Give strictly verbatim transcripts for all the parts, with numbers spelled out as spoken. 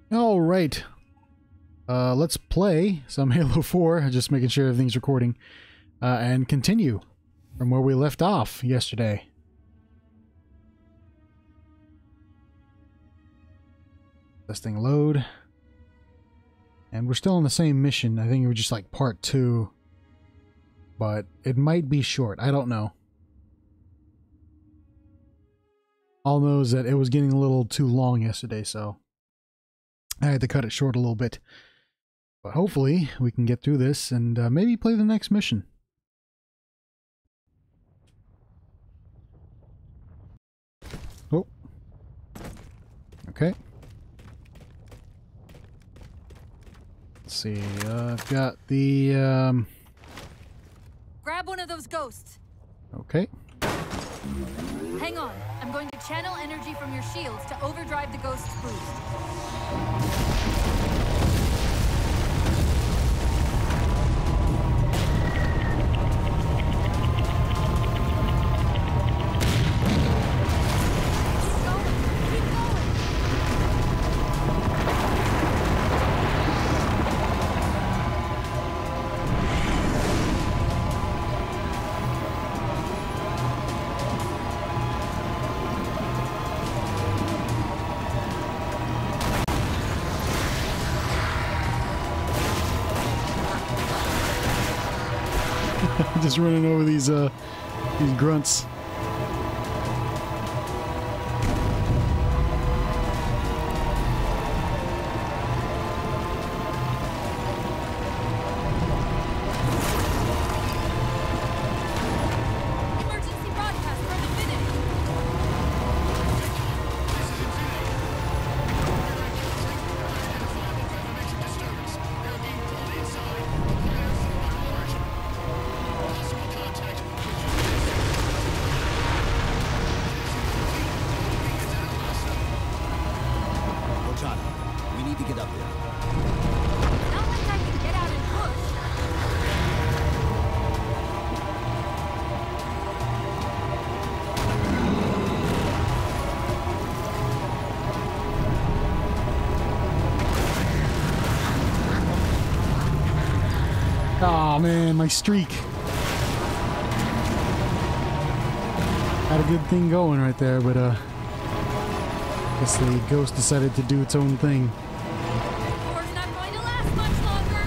All right. Uh, let's play some Halo four, just making sure everything's recording, uh, and continue from where we left off yesterday. This thing load. And we're still on the same mission. I think it was just like part two. But it might be short. I don't know. All knows that it was getting a little too long yesterday, so I had to cut it short a little bit. But hopefully we can get through this and uh, maybe play the next mission. Oh. Okay. Let's see. Uh, I've got the... Um... Grab one of those ghosts. Okay. Hang on. I'm going to channel energy from your shields to overdrive the ghost's boost. Just running over these uh these grunts. Emergency broadcast from Infinity. We need to get up there. Not like I can get out and push. Oh man, my streak. Had a good thing going right there, but uh guess the ghost decided to do its own thing. War's not going to last much longer.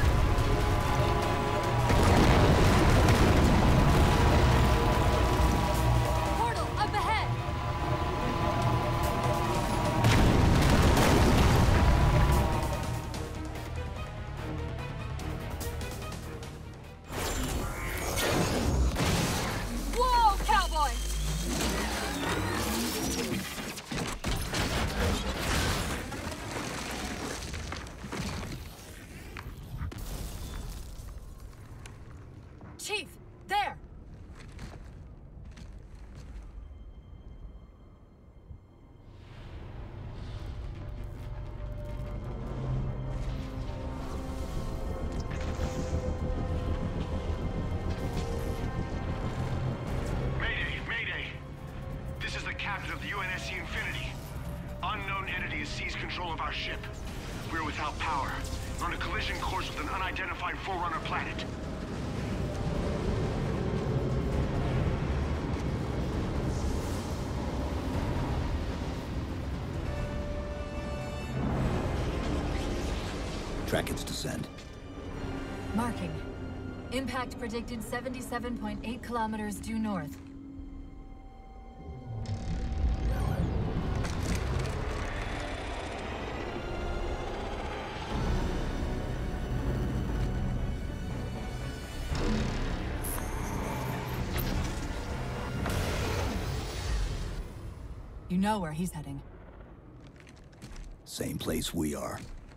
Portal up ahead. Whoa, cowboy! Chief, there! Mayday, Mayday! This is the captain of the U N S C Infinity. Unknown entity has seized control of our ship. We're without power. We're on a collision course with an unidentified Forerunner planet. Track its descent. Marking. Impact predicted seventy-seven point eight kilometers due north. You know where he's heading. Same place we are.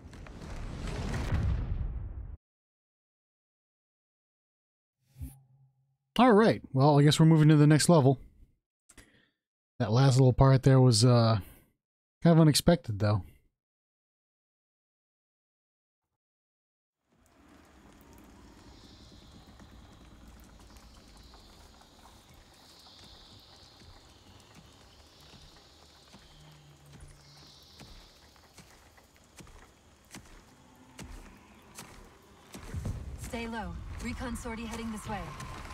All right. Well, I guess we're moving to the next level. That last little part there was uh, kind of unexpected, though. Stay low. Recon sortie heading this way.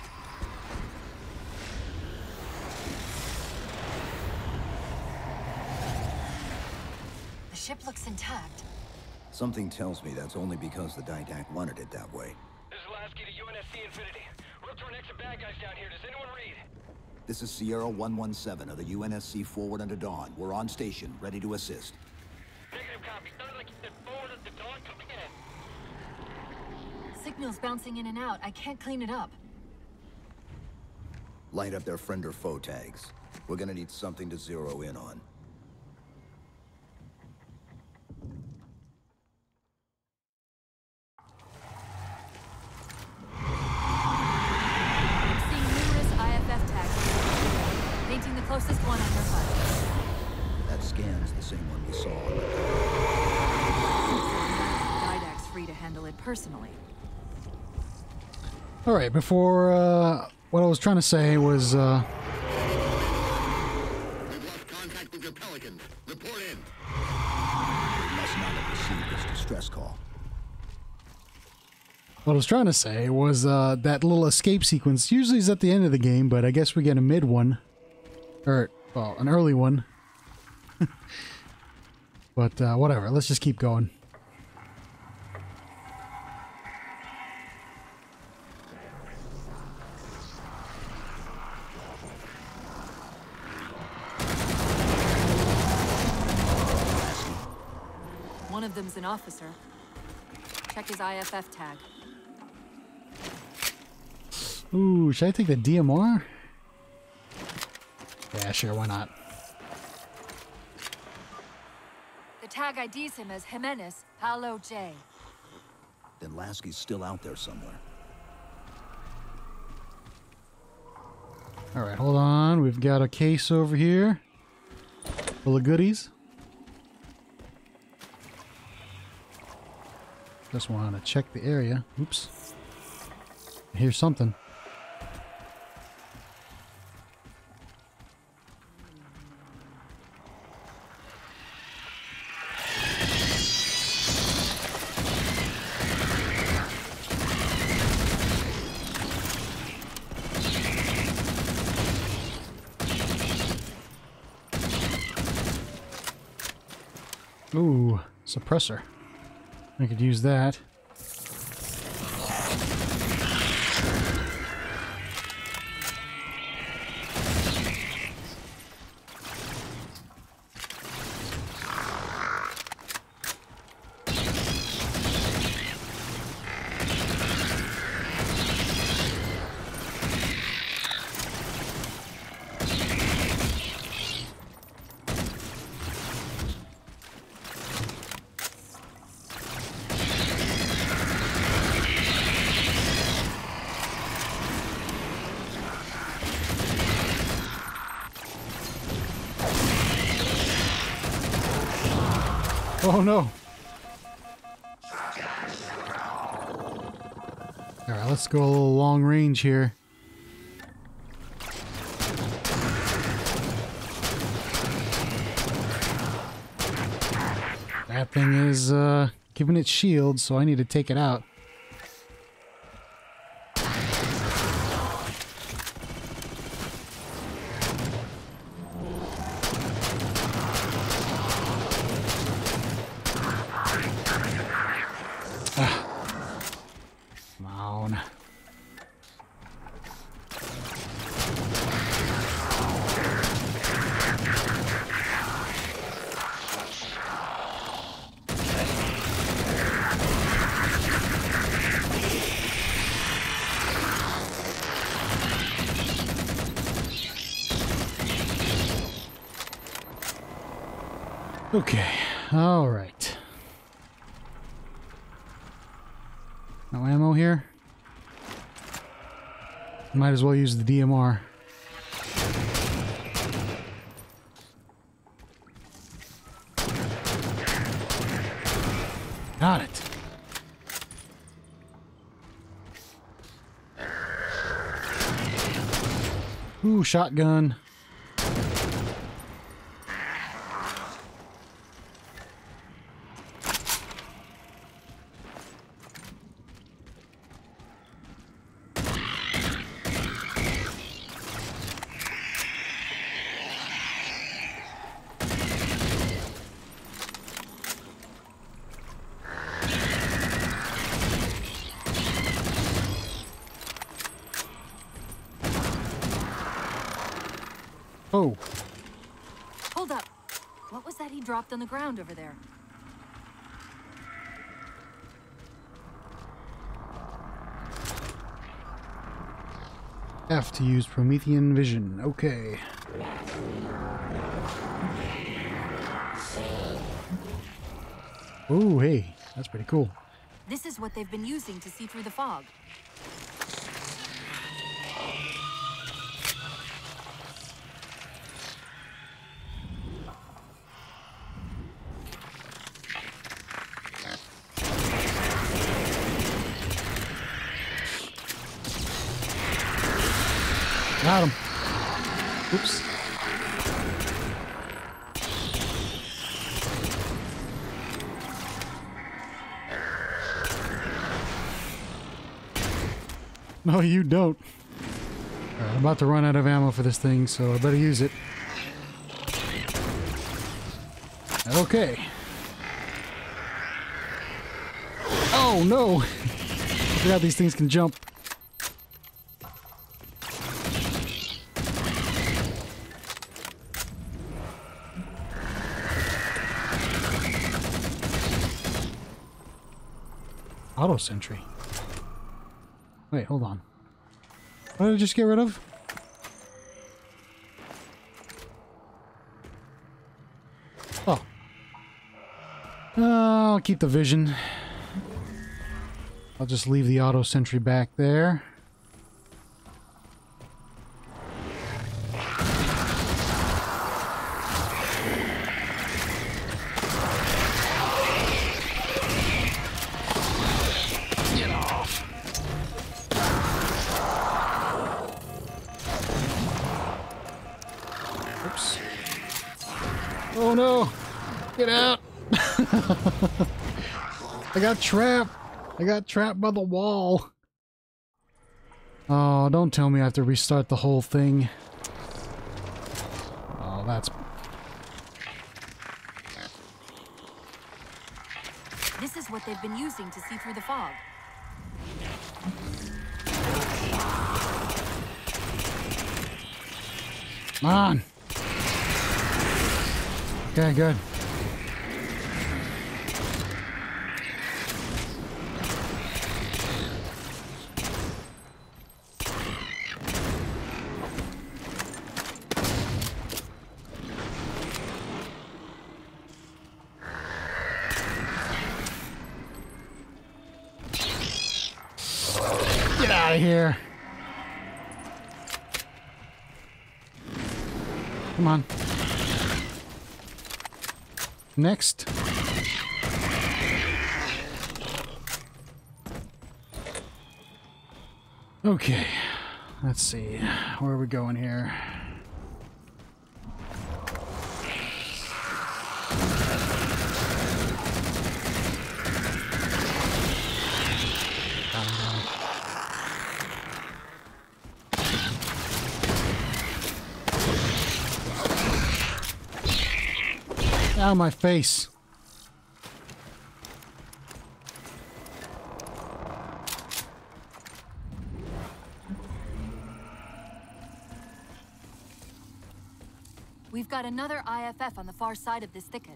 The ship looks intact. Something tells me that's only because the Didact wanted it that way. This is Lasky to U N S C Infinity. We're up to our next bad guys down here. Does anyone read? This is Sierra one one seven of the U N S C Forerunner Dawn. We're on station, ready to assist. Negative copy. Sounded like you said forward at the dawn. Come again. Signal's bouncing in and out. I can't clean it up. Light up their friend or foe tags. We're gonna need something to zero in on. I'm seeing numerous I F F tags. Painting the closest one on your H U D. That scan's the same one we saw on the... Didact's free to handle it personally. All right, before uh, what I was trying to say was. Uh, We've lost contact with your Pelican. Report in. They must not have received this distress call. What I was trying to say was uh, that little escape sequence usually is at the end of the game, but I guess we get a mid one. Or, well, an early one. But uh, whatever, let's just keep going. One of them's an officer. Check his I F F tag. Ooh, should I take the D M R? Yeah, sure, why not? The tag I Ds him as Jimenez, Paolo J. Then Lasky's still out there somewhere. Alright, hold on. We've got a case over here. Full of goodies. Just want to check the area. Oops. Here's something. Ooh, suppressor. I could use that. Oh no! Alright, let's go a little long range here. That thing is uh, giving it shield, so I need to take it out. Okay, all right. No ammo here. Might as well use the D M R. Got it. Ooh, shotgun. Oh, Hold up. What was that he dropped on the ground over there? F to use Promethean vision. Okay. Oh, hey, that's pretty cool. This is what they've been using to see through the fog. Got him. Oops. No, you don't. All right, I'm about to run out of ammo for this thing, so I better use it. Okay. Oh, no! I forgot these things can jump. Auto sentry. Wait, hold on. What did I just get rid of? Oh. Uh, I'll keep the vision. I'll just leave the auto sentry back there. Oh no! Get out! I got trapped! I got trapped by the wall! Oh, don't tell me I have to restart the whole thing. Oh, that's... This is what they've been using to see through the fog. Come on! Okay, good. Get out of here. Come on. Next. Okay, let's see. Where are we going here? Ow, my face. We've got another I F F on the far side of this thicket.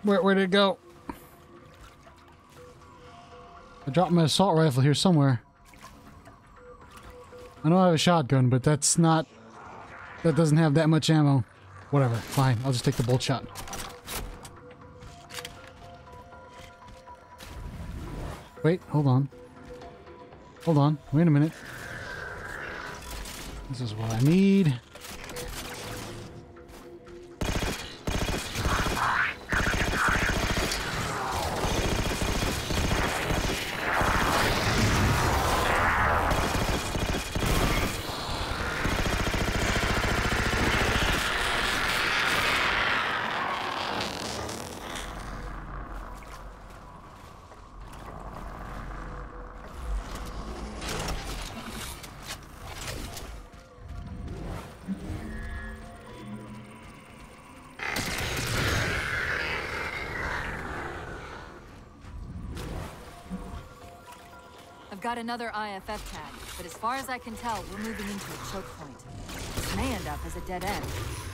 Where, where did it go? I dropped my assault rifle here somewhere. I know I have a shotgun, but that's not... That doesn't have that much ammo. Whatever, fine. I'll just take the bolt shot. Wait, hold on. Hold on. Wait a minute. This is what I need. Got another I F F tag, but as far as I can tell, we're moving into a choke point. This may end up as a dead end.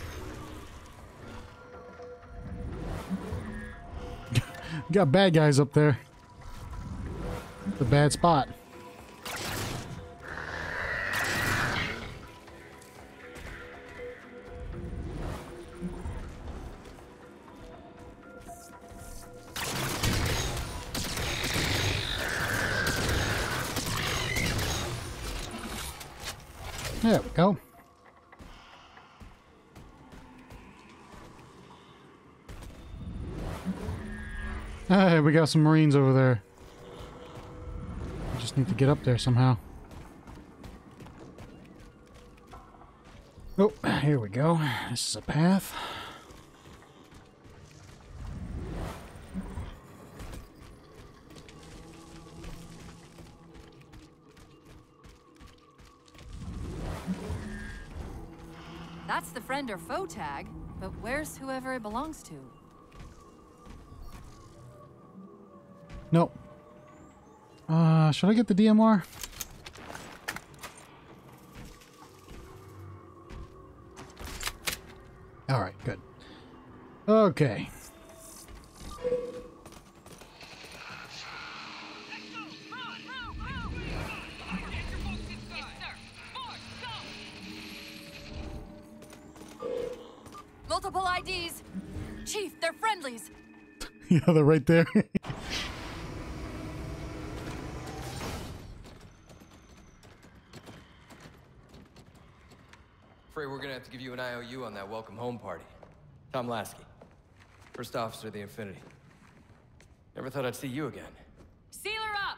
Got bad guys up there. It's a bad spot. There we go. Hey, we got some Marines over there. We just need to get up there somehow. Oh, here we go. This is a path. That's the friend or foe tag, but where's whoever it belongs to? Nope. Uh, should I get the D M R? Alright, good. Okay. Multiple I Ds! Chief, they're friendlies! Yeah, they're right there. Afraid we're gonna have to give you an I O U on that welcome home party. Tom Lasky, first officer of the Infinity. Never thought I'd see you again. Seal her up!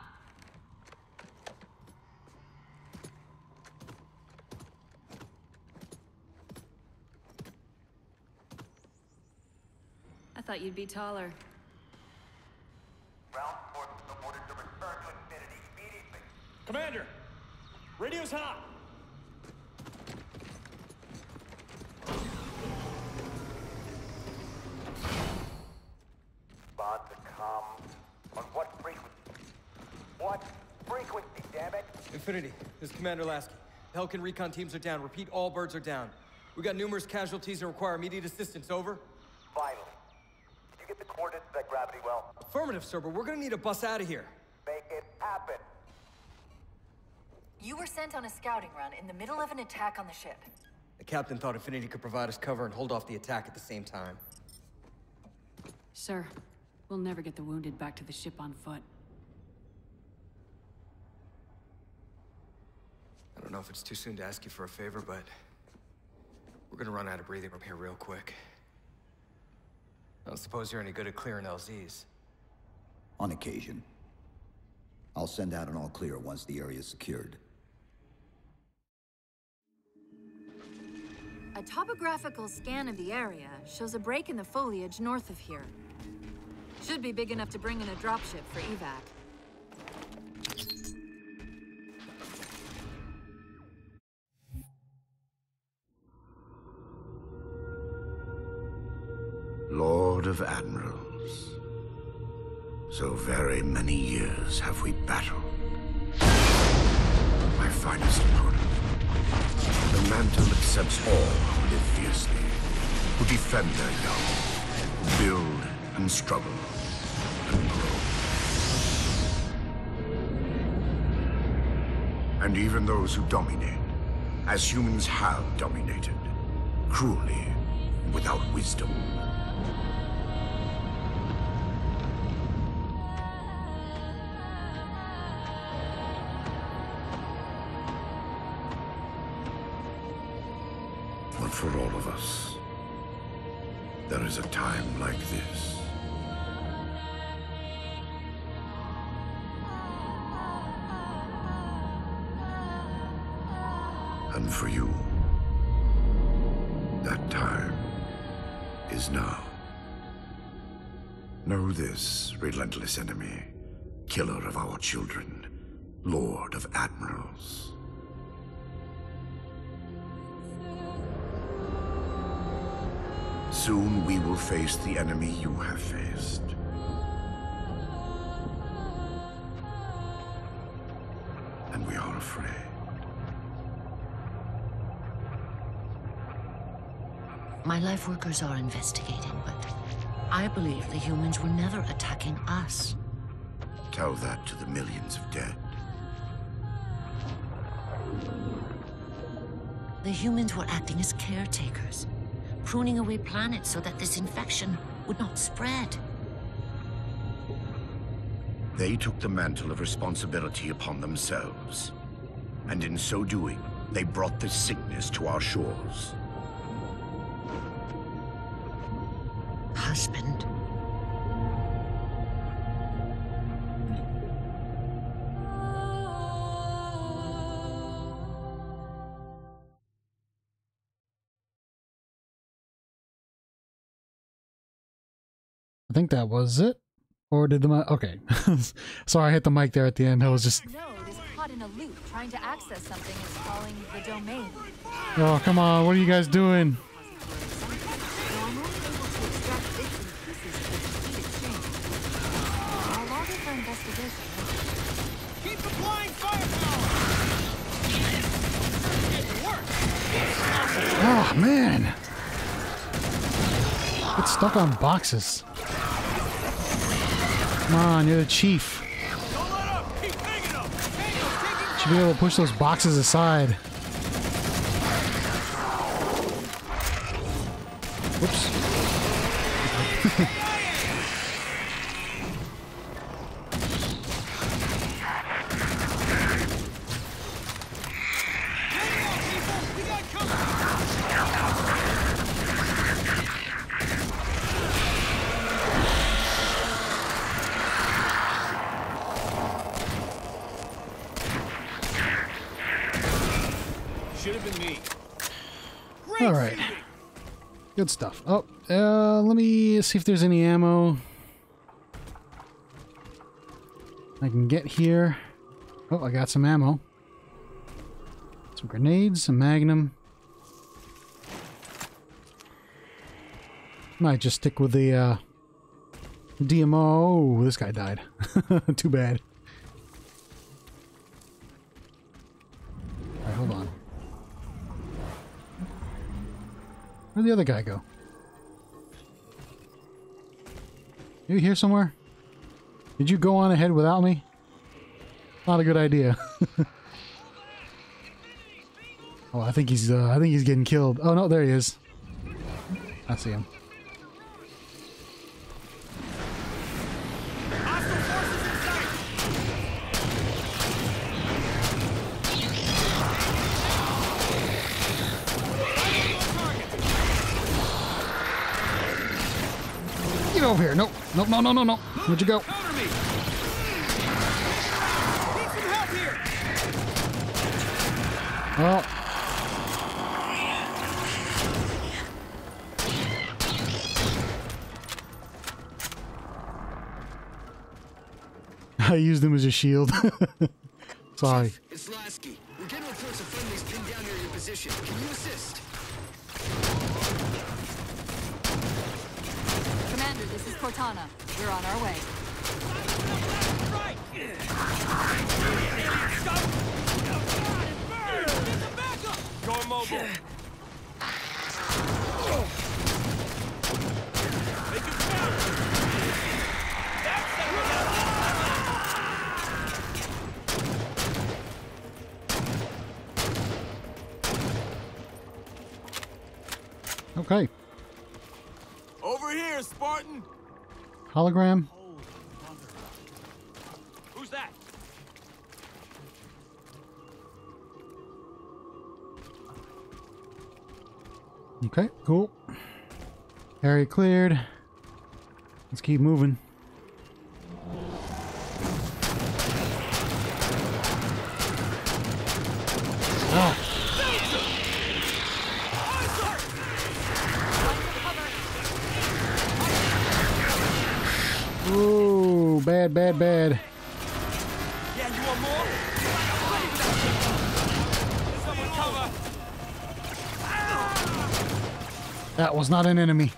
I thought you'd be taller. Ground forces are ordered to return to Infinity immediately. Commander! Radio's hot! Bond to come. On what frequency? What frequency, damn it? Infinity, this is Commander Lasky. Pelican recon teams are down. Repeat, all birds are down. We got numerous casualties and require immediate assistance. Over. Finally. Did you get the coordinates of that gravity well? Affirmative, sir, but we're gonna need to bus out of here. Make it happen. You were sent on a scouting run in the middle of an attack on the ship. The captain thought Infinity could provide us cover and hold off the attack at the same time. Sir, we'll never get the wounded back to the ship on foot. I don't know if it's too soon to ask you for a favor, but we're gonna run out of breathing room here real quick. I don't suppose you're any good at clearing L Zs. On occasion. I'll send out an all clear once the area is secured. A topographical scan of the area shows a break in the foliage north of here. Should be big enough to bring in a dropship for evac. Lord of Admirals, so very many years have we battled. My finest opponent, the man who accepts all who live fiercely, who defend their young, who build and struggle and grow. And even those who dominate, as humans have dominated, cruelly, without wisdom. But for all of us, there is a time like this. And for you, that time is now. Know this, relentless enemy, killer of our children, Lord of Admirals. Soon we will face the enemy you have faced. And we are afraid. My life workers are investigating, but I believe the humans were never attacking us. Tell that to the millions of dead. The humans were acting as caretakers, pruning away planets so that this infection would not spread. They took the mantle of responsibility upon themselves. And in so doing, they brought this sickness to our shores. Husband. I think that was it. Or did the mic? Okay. Sorry, I hit the mic there at the end. I was just... Node is caught in a loop trying to access something it's calling the domain. Oh, come on. What are you guys doing? Now, I'm only able to extract bits and pieces of the heat exchange. I'll log it for investigation. Keep applying firepower! It works! Oh, man. Get stuck on boxes. Come on, you're the chief. Don't let up! Keep hanging up! Hang Should be able to push those boxes aside. Whoops. We got company! Should have been me. Great All right. shooting. Good stuff. Oh, uh, let me see if there's any ammo I can get here. Oh, I got some ammo. Some grenades, some magnum. Might just stick with the uh, D M O. Oh, this guy died. Too bad. Alright, hold on. Where'd the other guy go? Are you here somewhere? Did you go on ahead without me? Not a good idea. Oh, I think he's uh, I think he's getting killed. Oh no, there he is. I see him. Hostile forces in sight! Get over here. Nope. Nope, no, no, no, no. Where'd you go? Cover me! Need some help here! Oh. I used him as a shield. Sorry. It's Lasky. We're getting reports of friendlies pinned down near your position. Can you assist? Commander, this is Cortana. We're on our way. Right! Going mobile. Make it fast! here, Spartan! Hologram? Who's that? Okay, cool. Area cleared. Let's keep moving. Oh. Ooh, bad, bad, bad. Yeah, you want more? Someone cover! That was not an enemy.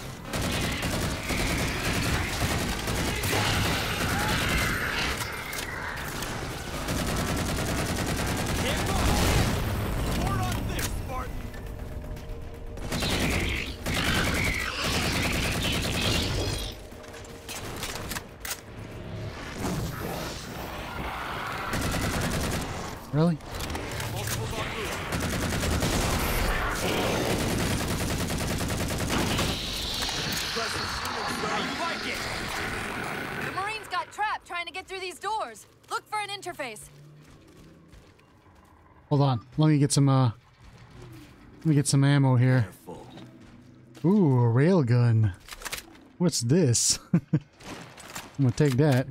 Really? The Marines got trapped trying to get through these doors. Look for an interface. Hold on. Let me get some, uh... Let me get some ammo here. Ooh, a railgun. What's this? I'm gonna take that.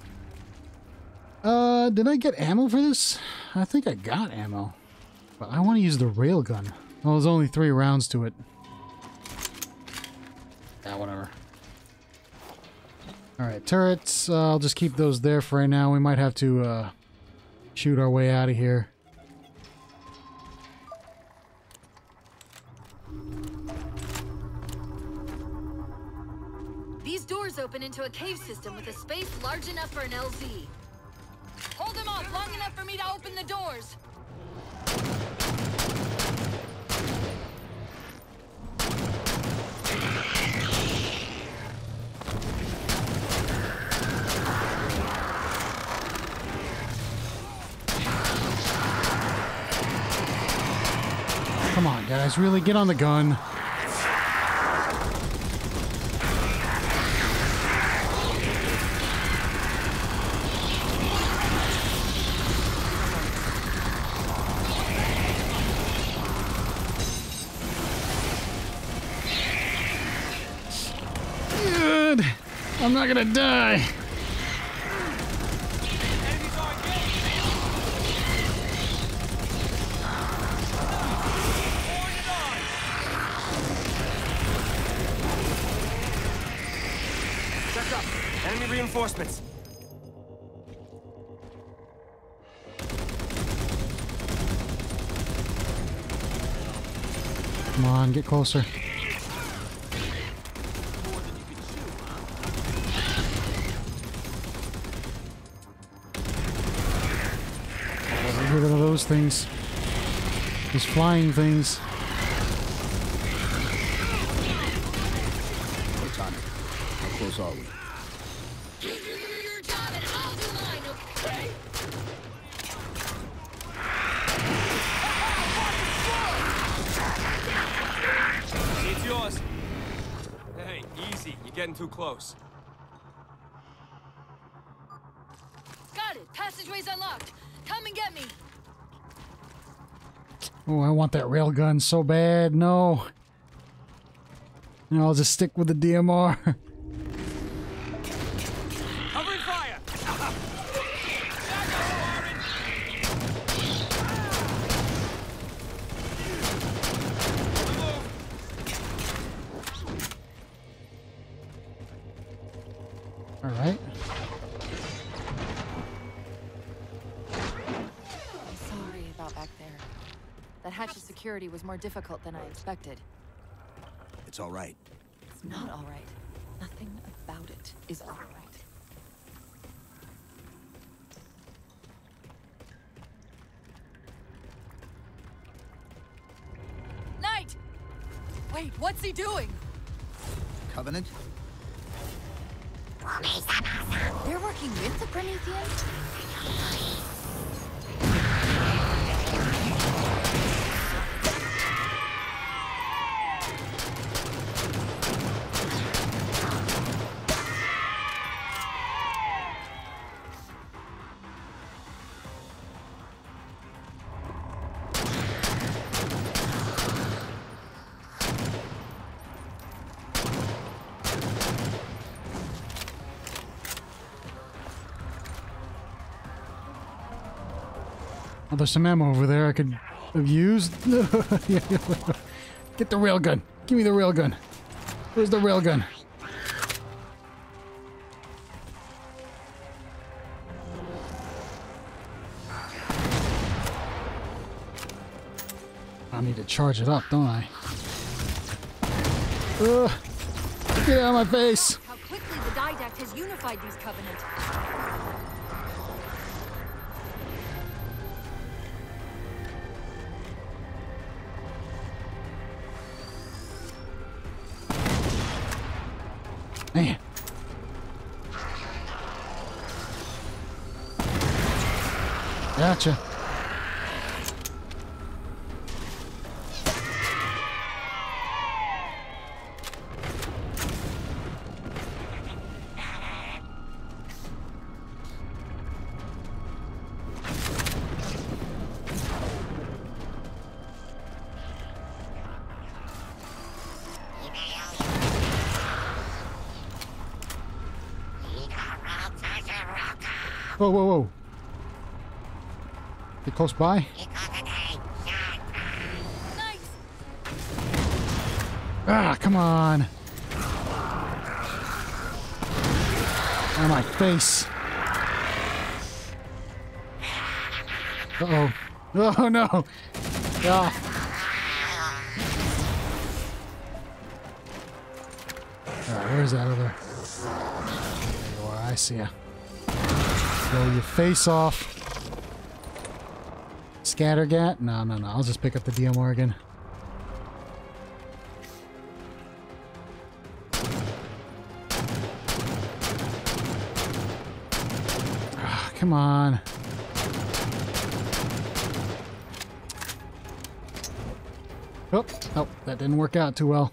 Uh, did I get ammo for this? I think I got ammo. But I want to use the railgun. Well, there's only three rounds to it. Yeah, whatever. Alright, turrets. Uh, I'll just keep those there for right now. We might have to uh, shoot our way out of here. These doors open into a cave system with a space large enough for an L Z. Hold them off long enough for me to open the doors. Come on, guys. Really, get on the gun. Good. I'm not gonna die. Check up. Enemy reinforcements. Come on, get closer. Get rid of those things. These flying things. What's on it? How close are we? You do your job and I'll do mine, okay? See, it's yours. Hey, easy. You're getting too close. Got it. Passageway's unlocked. Come and get me. Oh, I want that railgun so bad. No. No, I'll just stick with the D M R. Covering fire! All right. Sorry about back there. That hatch of security was more difficult than I expected. It's all right. It's not all right. Nothing about it is all right. Knight! Wait, what's he doing? Covenant? They're working with the Prometheans? Oh, there's some ammo over there I could have used. Get the railgun. Give me the railgun. Where's the railgun? I need to charge it up, don't I? Ugh. Get out of my face! How quickly the Didact has unified these covenants. Man. Gotcha. Whoa, whoa, whoa. Get close by. Ah, come on. On my face. Uh-oh. Oh, no. Ah. Alright, where's that other? There you are, I see ya. Blow your face off. Scattergat? No, no, no. I'll just pick up the D M R again. Ah, come on. Oh, oh, that didn't work out too well.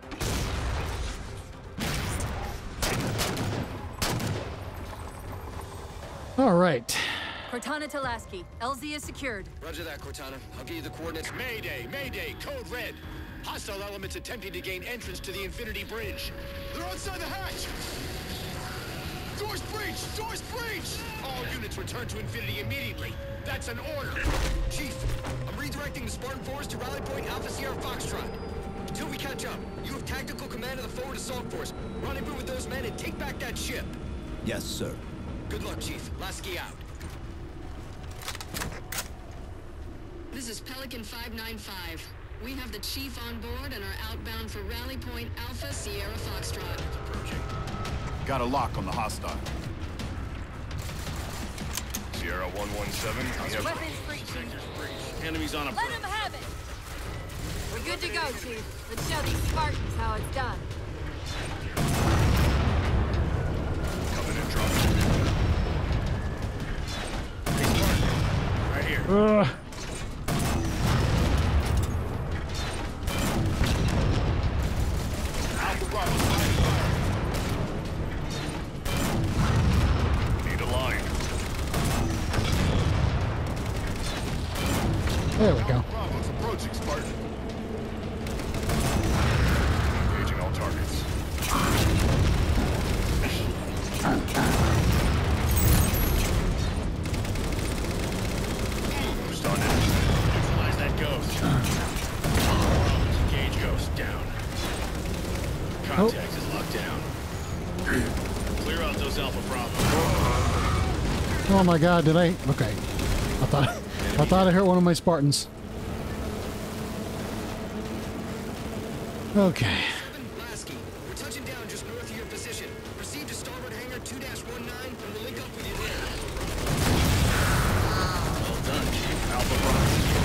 All right. Cortana to Lasky. L Z is secured. Roger that, Cortana. I'll give you the coordinates. Mayday! Mayday! Code red! Hostile elements attempting to gain entrance to the Infinity Bridge. They're outside the hatch! Doors breached! Doors breached! All units return to Infinity immediately. That's an order. Chief, I'm redirecting the Spartan Force to Rally Point Alpha Sierra Foxtrot. Until we catch up, you have tactical command of the forward assault force. Rendezvous with those men and take back that ship. Yes, sir. Good luck, Chief. Lasky out. This is Pelican five nine five. We have the Chief on board and are outbound for Rally Point Alpha Sierra Foxtrot. Approaching. Got a lock on the hostile. Sierra one one seven. We have Weapons breaching. enemies on a Let him have it! We're good to go, Chief. Let's show these Spartans how it's done. coming in drop. Right here. Uh. There we go. Bravo's approaching, Spartan. Engaging all targets. Boost on it. Neutralize that ghost. Engage ghost down. Contact oh. is locked down. Clear out those Alpha Bravo. Oh my god, did I? Okay. I thought I thought I hurt one of my Spartans. Okay. Lasky, we're touching down just north of your position. Proceed to starboard hangar two dash one nine and we'll link up with you there. Well done, Chief. Alpha Bravo.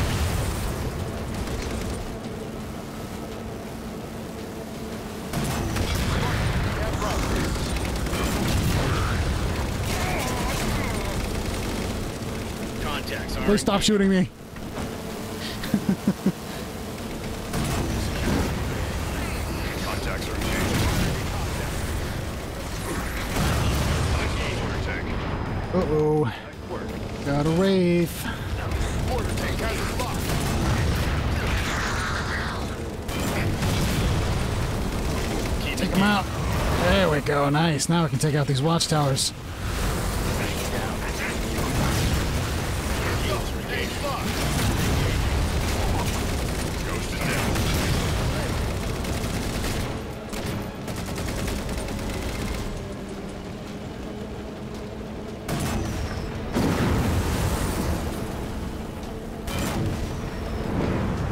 Please stop shooting me. Contacts are engaged. Uh-oh. Got a Wraith. Order tank has it locked. Take him out. There we go. Nice. Now we can take out these watchtowers.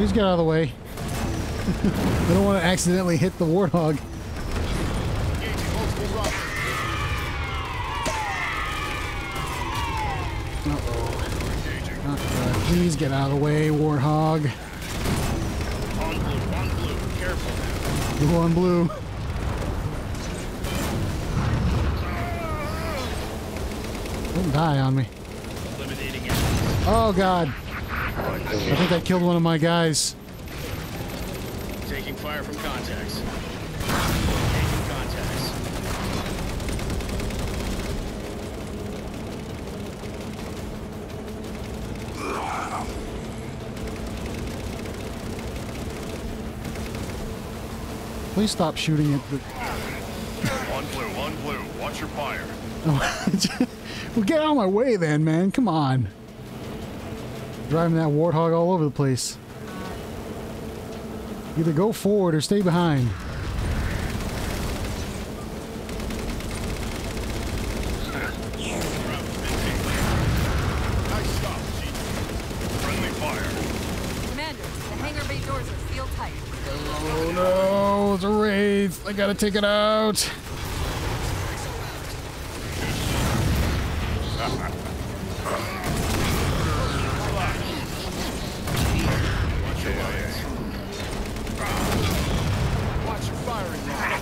Please get out of the way. I don't want to accidentally hit the warthog. Uh-oh. Not good. Please get out of the way, warthog. On blue, on blue. Careful now. Blue on blue. Don't die on me. Eliminating it. Oh god. I think I killed one of my guys. Taking fire from contacts. Taking contacts. Please stop shooting at the... On blue, on blue. Watch your fire. Oh, well, get out of my way then, man. Come on. Driving that warthog all over the place. Either go forward or stay behind. Nice shot, Chief. Friendly fire. Commander, the hangar bay doors are sealed tight. Oh no, it's a wraith. I gotta take it out. Watch your firing now.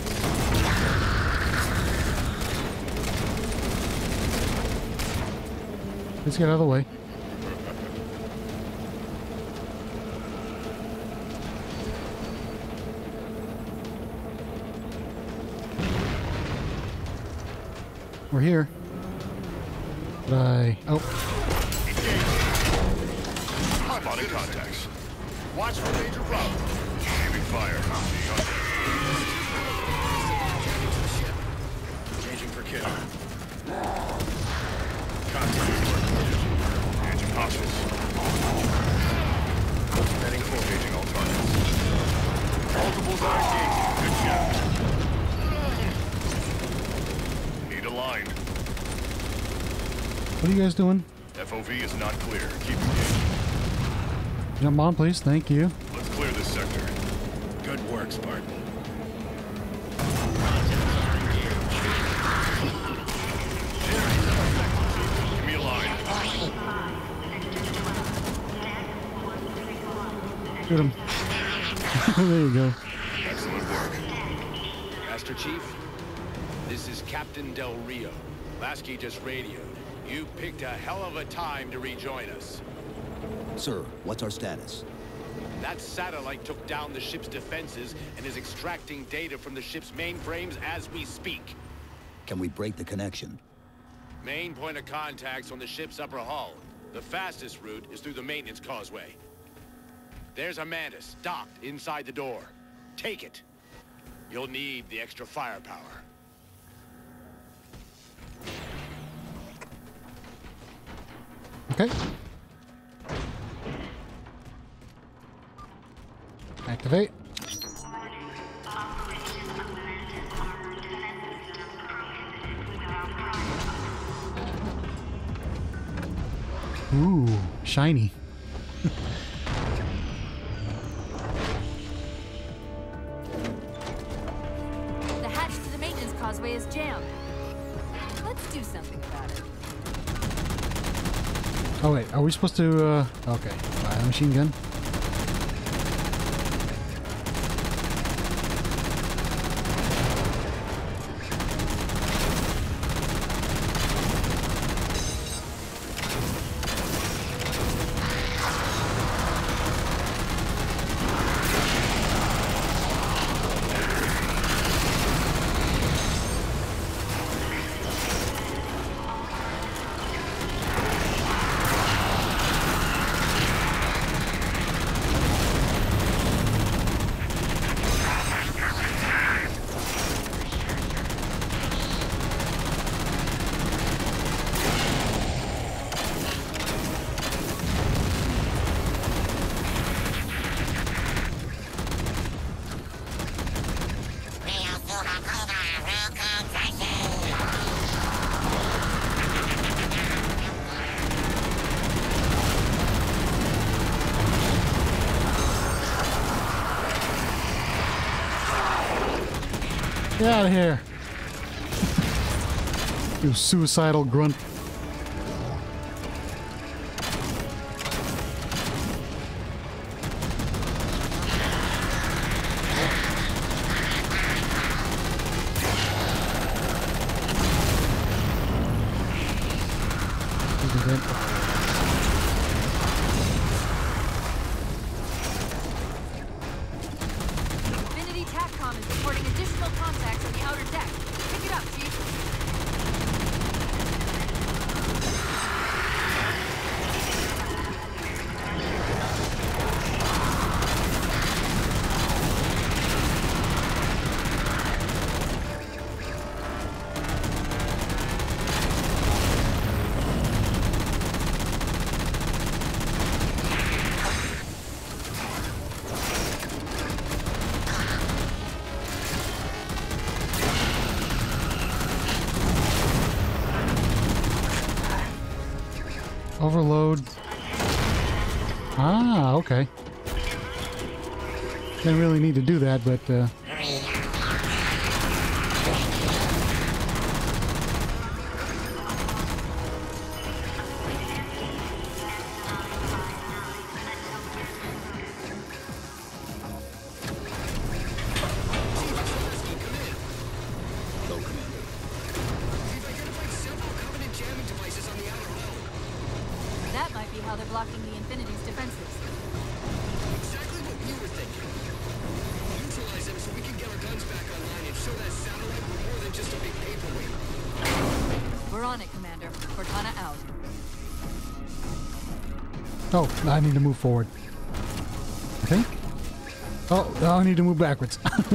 Let's get out of the way. We're here. But I... Oh. Spotting contacts. Watch for major problem. Giving fire. Changing for kill. Contact. Engine hostiles. Heading for engaging all targets. Multiples are engaging. Good job. Need a line. What are you guys doing? F O V is not clear. Keep engaging. Jump on, please. Thank you. Let's clear this sector. Good work, Spartan. Give me a line. Shoot him. There you go. Excellent work. Master Chief, this is Captain Del Rio. Lasky just radioed. You picked a hell of a time to rejoin us. Sir, what's our status? That satellite took down the ship's defenses and is extracting data from the ship's mainframes as we speak. Can we break the connection? Main point of contact's on the ship's upper hull. The fastest route is through the maintenance causeway. There's a Mantis docked inside the door. Take it. You'll need the extra firepower. Okay. Activate. Ooh, shiny. The hatch to the maintenance causeway is jammed. Let's do something about it. Oh wait, are we supposed to, uh, okay, fire the machine gun. Get out of here. You suicidal grunt. Infinity TACCOM is reporting additional contacts on the outer deck. Pick it up, Chief. Overload. Ah, okay. Didn't really need to do that, but uh That might be how they're blocking the Infinity's defenses. Exactly what we were thinking. Neutralize them so we can get our guns back online and show that satellite we're more than just a big paperweight. We're on it, Commander. Cortana out. oh, I need to move forward. I think. Oh, I need to move backwards.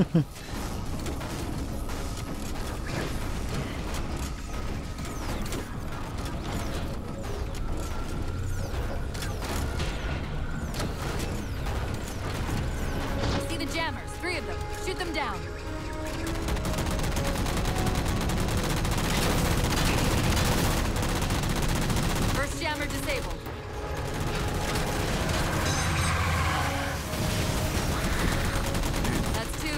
See the jammers. Three of them. Shoot them down. First jammer disabled. That's two.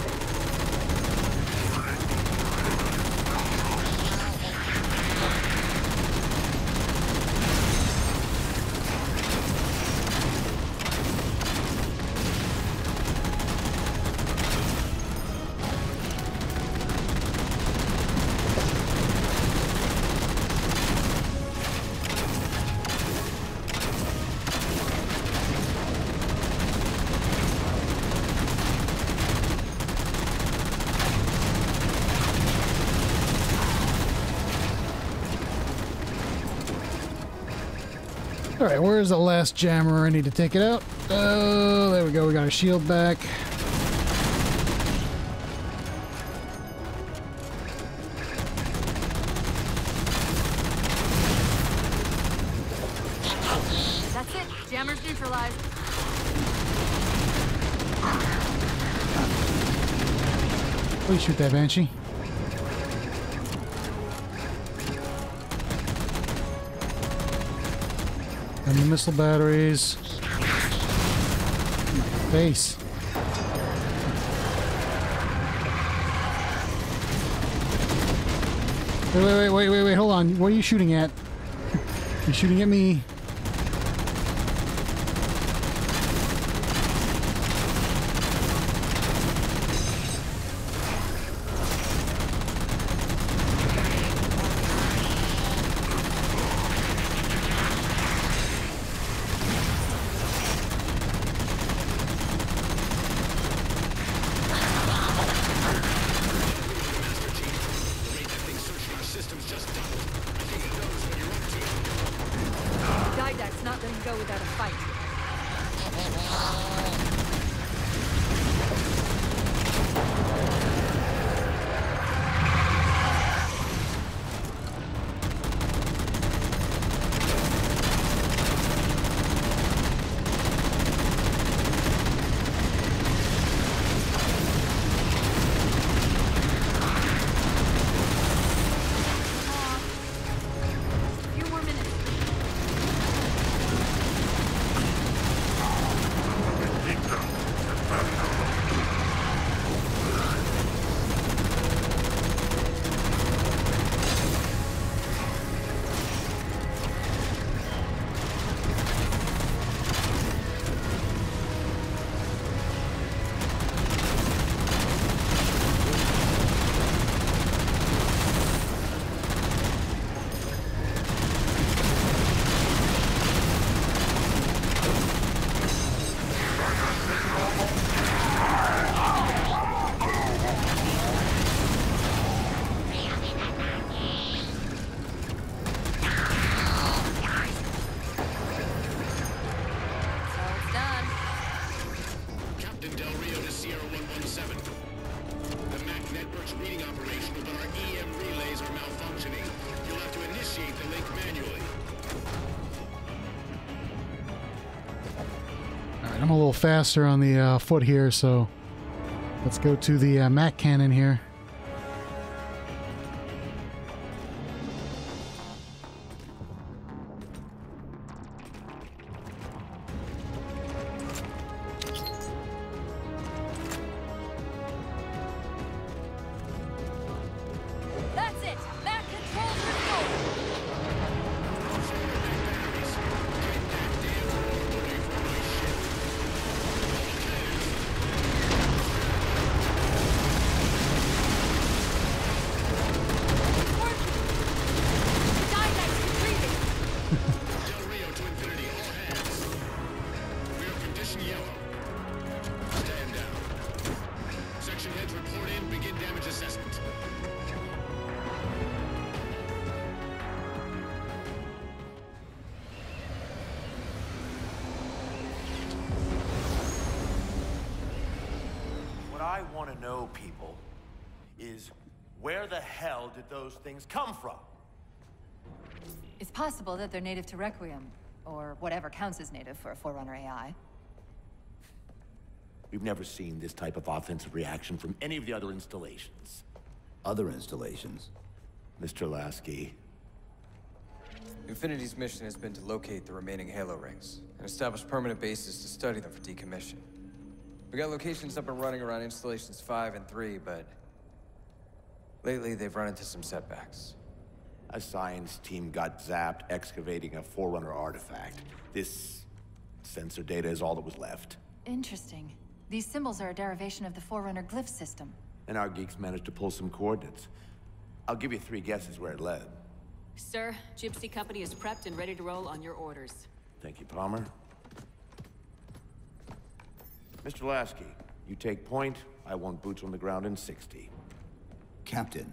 Alright, where's the last jammer? I need to take it out. Oh, there we go. We got our shield back. That's it. Jammers neutralized. Please shoot that Banshee. And the missile batteries. My face. Wait, wait, wait, wait, wait, wait, hold on. What are you shooting at? You're shooting at me. Didact's not letting go without a fight. I'm a little faster on the uh, foot here, so let's go to the uh, Mac cannon here. That's it! Mac controls restored! What I want to know, people, is where the hell did those things come from? It's possible that they're native to Requiem, or whatever counts as native for a Forerunner A I. We've never seen this type of offensive reaction from any of the other installations. Other installations? Mister Lasky. Infinity's mission has been to locate the remaining Halo rings, and establish permanent bases to study them for decommission. We got locations up and running around installations five and three, but lately they've run into some setbacks. A science team got zapped excavating a Forerunner artifact. This sensor data is all that was left. Interesting. These symbols are a derivation of the Forerunner glyph system. And our geeks managed to pull some coordinates. I'll give you three guesses where it led. Sir, Gypsy Company is prepped and ready to roll on your orders. Thank you, Palmer. Mister Lasky, you take point. I want boots on the ground in sixty. Captain.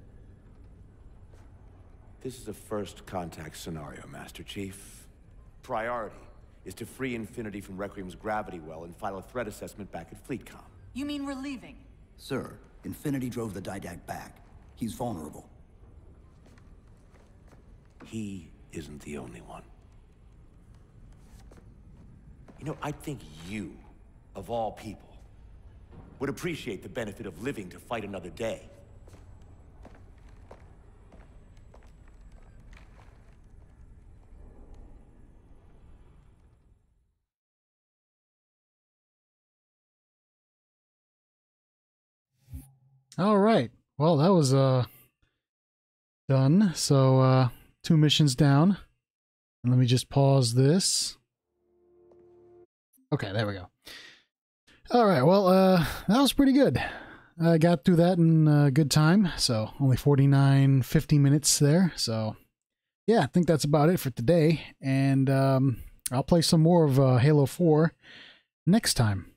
This is a first contact scenario, Master Chief. Priority is to free Infinity from Requiem's gravity well and file a threat assessment back at FleetCom. You mean we're leaving? Sir, Infinity drove the Didact back. He's vulnerable. He isn't the only one. You know, I think you, of all people, would appreciate the benefit of living to fight another day. All right. Well, that was uh done. So uh two missions down. And let me just pause this. Okay, there we go. All right. Well, uh that was pretty good. I got through that in a good time. So only forty-nine, fifty minutes there. So yeah, I think that's about it for today. And um I'll play some more of uh, Halo four next time.